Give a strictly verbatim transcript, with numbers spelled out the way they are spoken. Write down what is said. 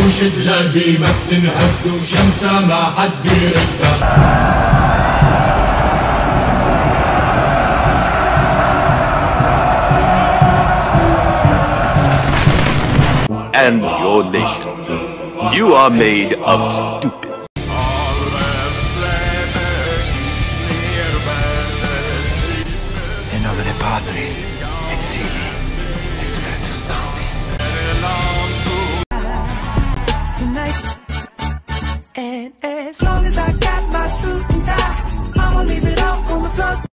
وشدلادي ما بتنهد وشمسة ما حد بيردها. And your nation. You are made of stupid. In nome del Padre, et Filii, et Spiritus Sancti. Tonight, and as long as I got my suit and tie, I'ma leave it all on the floor.